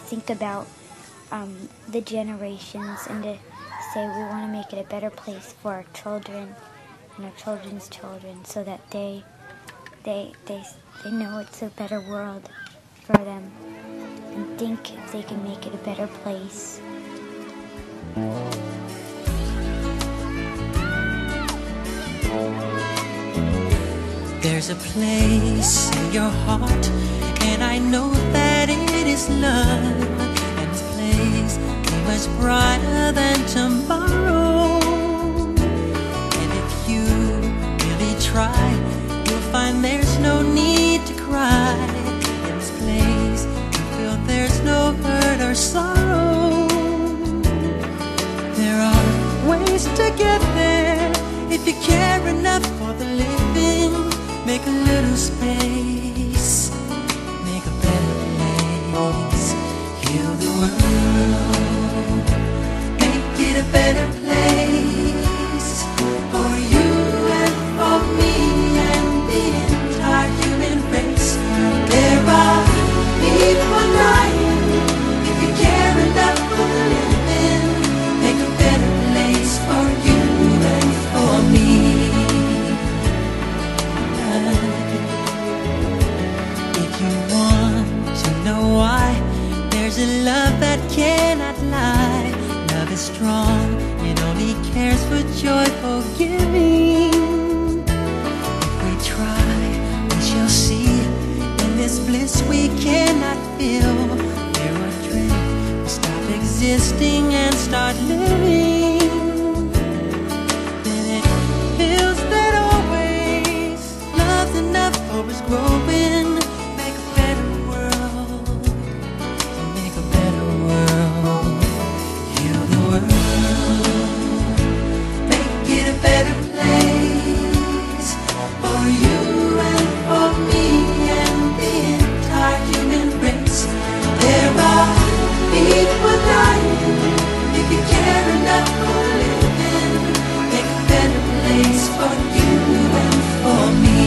think about the generations and to say we want to make it a better place for our children and our children's children, so that they know it's a better world for them and think if they can make it a better place. There's a place in your heart, and I know that it is love, and this place is much brighter than tomorrow. And if you really try, you'll find there's no need to cry. In this place, you feel there's no hurt or sorrow. There are ways to get there if you care enough for the living. Make a little space, make a better place, heal the world, make it a better place for you and for me and the entire human race. There are people dying. If you care enough for the living, make a better place for you and for me. If you want to know why, there's a love that cannot lie. Love is strong, it only cares for joyful giving. If we try, we shall see. In this bliss we cannot feel. Fear or dread, we stop existing and start living. Then it feels that always love's enough for us growing. Make a better world, make a better world, heal the world, make it a better place for you and for me and the entire human race. There are people dying. If you care enough for living, make a better place for you and for me.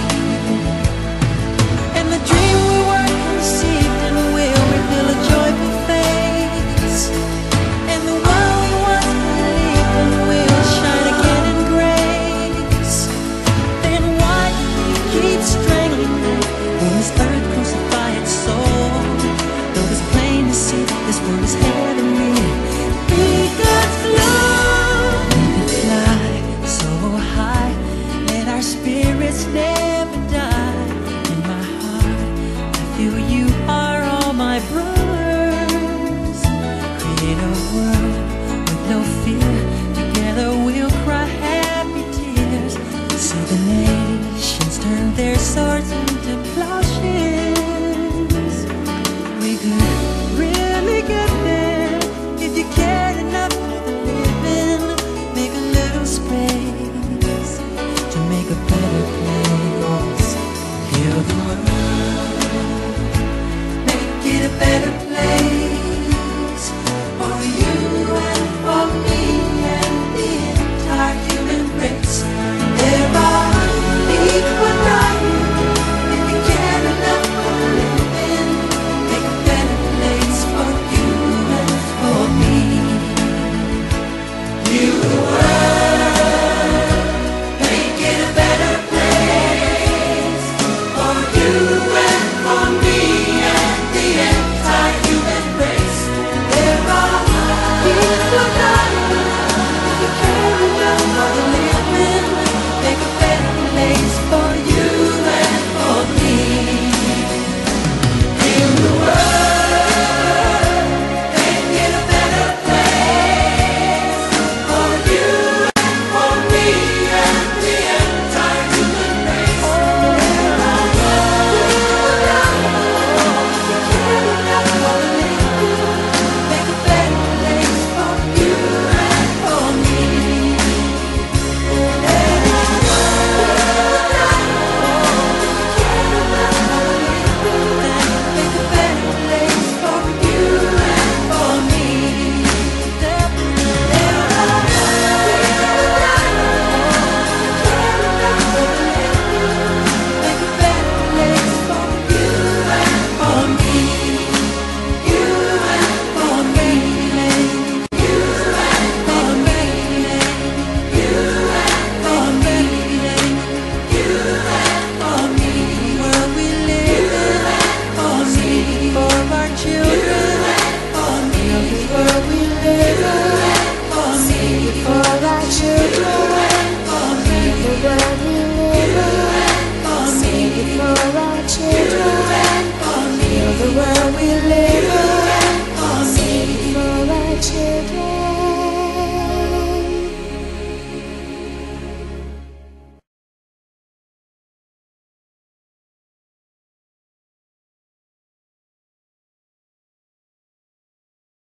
And the dream we were conceived in will reveal a joyful face. And the world we once believed in will shine again in grace. Then why keep strangling me when this earth crucify its soul? Though it's plain to see this world is heavenly, be God's love. We can fly so high, let our spirits never die. In my heart, I feel you are all my brothers. Create a world with no fear. Together we'll cry happy tears. See the nations turn their swords into plowshares. We could really get there if you cared enough for the living. Make a little space to make a better place. Heal the world, make it a better place.